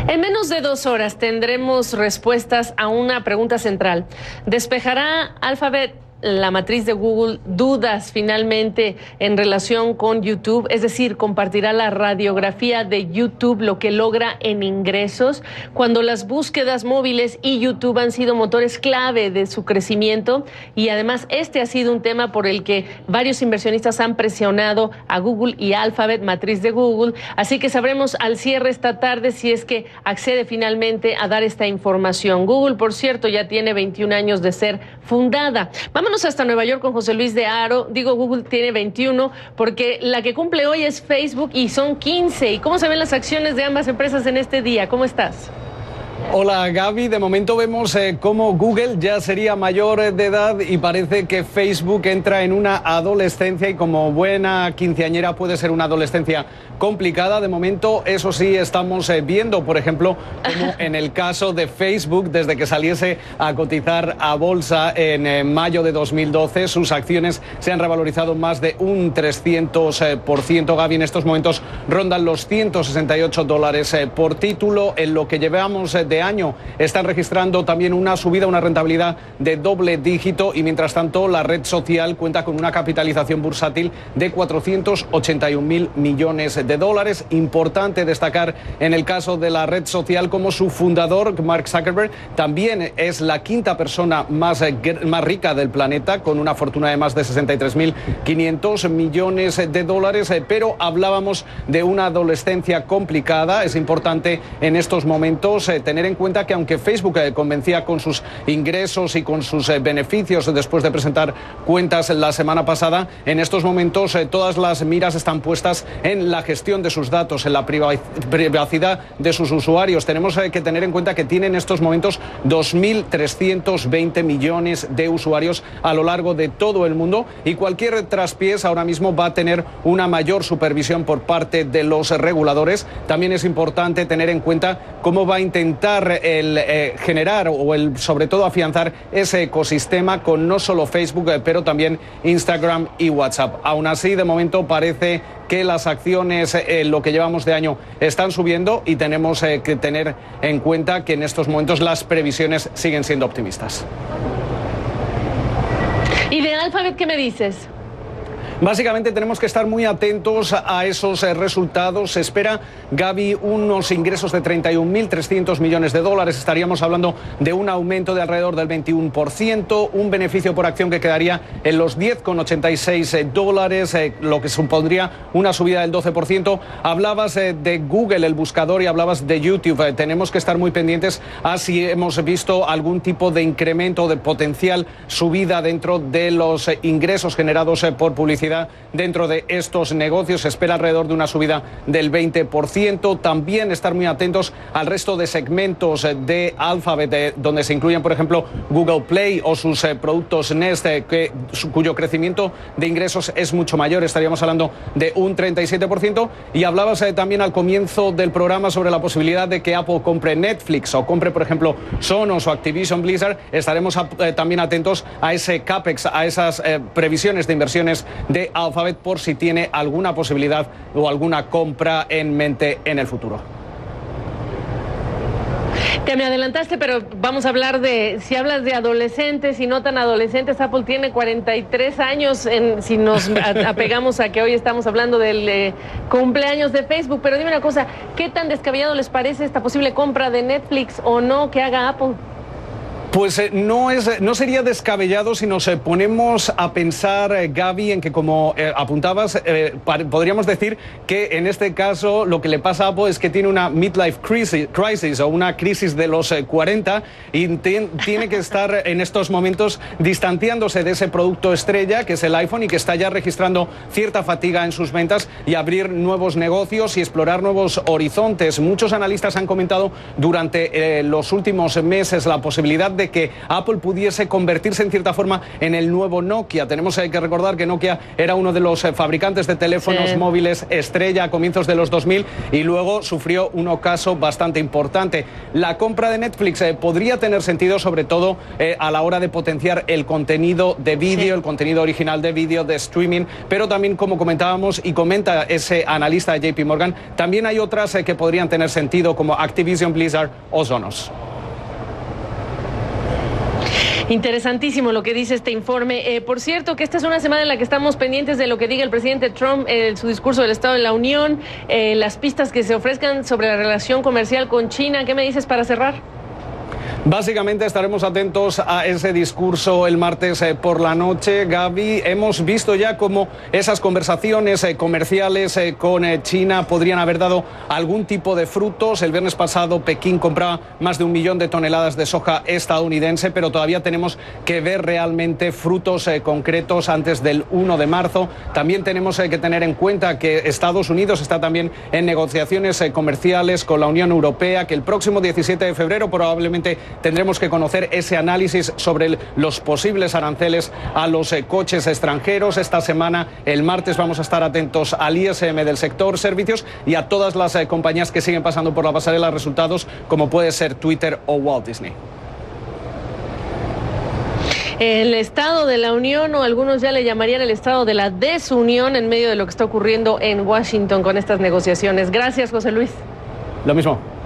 En menos de 2 horas tendremos respuestas a una pregunta central. ¿Despejará Alphabet, la matriz de Google, dudas finalmente en relación con YouTube? Es decir, ¿compartirá la radiografía de YouTube lo que logra en ingresos? Cuando las búsquedas móviles y YouTube han sido motores clave de su crecimiento, y además este ha sido un tema por el que varios inversionistas han presionado a Google y Alphabet, matriz de Google. Así que sabremos al cierre esta tarde si es que accede finalmente a dar esta información. Google, por cierto, ya tiene 21 años de ser fundada. Vámonos hasta Nueva York con José Luis de Haro. Digo, Google tiene 21 porque la que cumple hoy es Facebook y son 15. ¿Y cómo se ven las acciones de ambas empresas en este día? ¿Cómo estás? Hola Gaby, de momento vemos cómo Google ya sería mayor de edad y parece que Facebook entra en una adolescencia, y como buena quinceañera puede ser una adolescencia complicada. De momento, eso sí, estamos viendo, por ejemplo, como en el caso de Facebook, desde que saliese a cotizar a bolsa en mayo de 2012, sus acciones se han revalorizado más de un 300%. Gaby, en estos momentos rondan los $168 por título. En lo que llevamos de año están registrando también una subida, una rentabilidad de doble dígito, y mientras tanto la red social cuenta con una capitalización bursátil de 481.000 millones de dólares. Importante destacar en el caso de la red social como su fundador, Mark Zuckerberg, también es la quinta persona más rica del planeta, con una fortuna de más de 63.500 millones de dólares, pero hablábamos de una adolescencia complicada. Es importante en estos momentos tener en cuenta que aunque Facebook convencía con sus ingresos y con sus beneficios después de presentar cuentas la semana pasada, en estos momentos todas las miras están puestas en la gestión de sus datos, en la privacidad de sus usuarios. Tenemos que tener en cuenta que tiene en estos momentos 2.320 millones de usuarios a lo largo de todo el mundo, y cualquier traspiés ahora mismo va a tener una mayor supervisión por parte de los reguladores. También es importante tener en cuenta cómo va a intentar generar sobre todo afianzar ese ecosistema con no solo Facebook, pero también Instagram y WhatsApp. Aún así, de momento parece que las acciones en lo que llevamos de año están subiendo, y tenemos que tener en cuenta que en estos momentos las previsiones siguen siendo optimistas. ¿Y de Alphabet qué me dices? Básicamente tenemos que estar muy atentos a esos resultados. Se espera, Gaby, unos ingresos de 31.300 millones de dólares. Estaríamos hablando de un aumento de alrededor del 21%, un beneficio por acción que quedaría en los $10,86, lo que supondría una subida del 12%. Hablabas de Google, el buscador, y hablabas de YouTube. Tenemos que estar muy pendientes a si hemos visto algún tipo de incremento, de potencial subida dentro de los ingresos generados por publicidad. Dentro de estos negocios se espera alrededor de una subida del 20%. También estar muy atentos al resto de segmentos de Alphabet, donde se incluyen, por ejemplo, Google Play o sus productos Nest, cuyo crecimiento de ingresos es mucho mayor. Estaríamos hablando de un 37%. Y hablabas también al comienzo del programa sobre la posibilidad de que Apple compre Netflix o compre, por ejemplo, Sonos o Activision Blizzard. Estaremos también atentos a ese CAPEX, a esas previsiones de inversiones de Alphabet, por si tiene alguna posibilidad o alguna compra en mente en el futuro. Te me adelantaste, pero vamos a hablar de, si hablas de adolescentes y no tan adolescentes, Apple tiene 43 años, si nos apegamos a que hoy estamos hablando del cumpleaños de Facebook. Pero dime una cosa, ¿qué tan descabellado les parece esta posible compra de Netflix o no que haga Apple? Pues no sería descabellado si nos ponemos a pensar, Gaby, en que, como apuntabas, podríamos decir que en este caso lo que le pasa a Apple es que tiene una midlife crisis o una crisis de los 40, y tiene que estar en estos momentos distanciándose de ese producto estrella que es el iPhone, y que está ya registrando cierta fatiga en sus ventas, y abrir nuevos negocios y explorar nuevos horizontes. Muchos analistas han comentado durante los últimos meses la posibilidad de de que Apple pudiese convertirse en cierta forma en el nuevo Nokia. Tenemos que recordar que Nokia era uno de los fabricantes de teléfonos móviles estrella a comienzos de los 2000 y luego sufrió un ocaso bastante importante. La compra de Netflix podría tener sentido, sobre todo a la hora de potenciar el contenido de vídeo, el contenido original de vídeo, de streaming, pero también, como comentábamos y comenta ese analista de JP Morgan, también hay otras que podrían tener sentido, como Activision Blizzard o Sonos. Interesantísimo lo que dice este informe. Por cierto, que esta es una semana en la que estamos pendientes de lo que diga el presidente Trump, su discurso del Estado de la Unión, las pistas que se ofrezcan sobre la relación comercial con China. ¿Qué me dices para cerrar? Básicamente estaremos atentos a ese discurso el martes por la noche, Gaby. Hemos visto ya cómo esas conversaciones comerciales con China podrían haber dado algún tipo de frutos. El viernes pasado Pekín compraba más de 1 millón de toneladas de soja estadounidense, pero todavía tenemos que ver realmente frutos concretos antes del 1 de marzo. También tenemos que tener en cuenta que Estados Unidos está también en negociaciones comerciales con la Unión Europea, que el próximo 17 de febrero probablemente tendremos que conocer ese análisis sobre los posibles aranceles a los coches extranjeros. Esta semana, el martes, vamos a estar atentos al ISM del sector servicios y a todas las compañías que siguen pasando por la pasarela de resultados, como puede ser Twitter o Walt Disney. El Estado de la Unión, o algunos ya le llamarían el Estado de la Desunión, en medio de lo que está ocurriendo en Washington con estas negociaciones. Gracias, José Luis. Lo mismo.